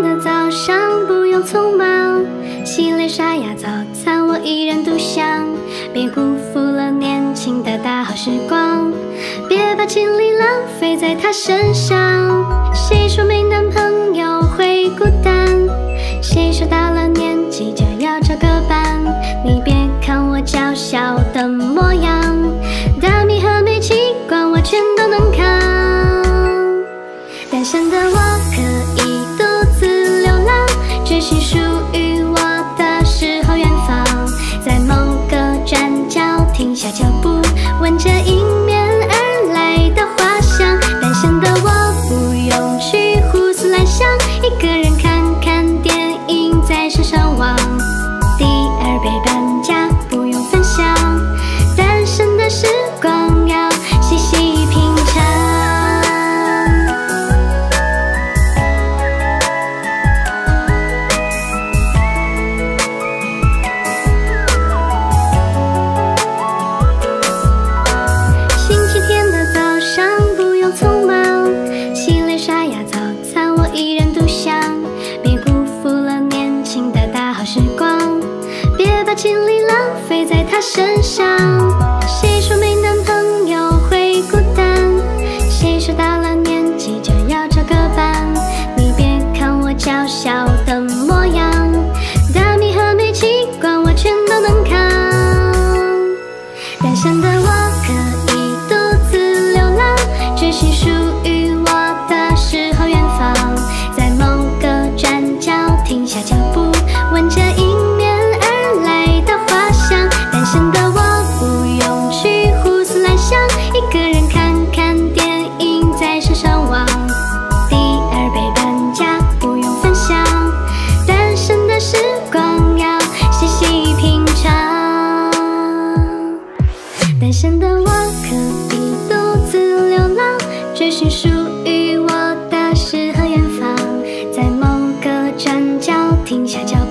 的早上不用匆忙，洗脸刷牙早餐我一人独享，别辜负了年轻的大好时光，别把精力浪费在他身上。谁说没男朋友会孤单？谁说到了年纪就要找个伴？你别看我娇小的模样，大米和煤气管我全都能扛。单身的我可以独自流浪，追寻属于我的诗和远方，在某个转角停下脚步，闻着迎面而来的花香。单身的我不用去胡思乱想，一个人看看电影在车上望，第二杯半价不用分享，单身的时光要细细品尝。星期天的早上不用匆忙，洗脸刷牙早餐我一人独享，别辜负了年轻的大好时光，别把精力浪费在他身上。谁说没男朋友会孤单？谁说到了年纪就要找个伴？你别看我娇小的模样，大米和煤气管我全都能扛。单身的我可以独自流浪，追寻属于我的诗和远方，在某个转角停下脚步，闻着迎面而来的花香。单身的我不用去胡思乱想，一个人看看电影在车上望，第二杯半价不用分享，单身的时光要细细品尝。单身的我可以独自流浪，追寻属于我的诗和远方，在某个转角停下脚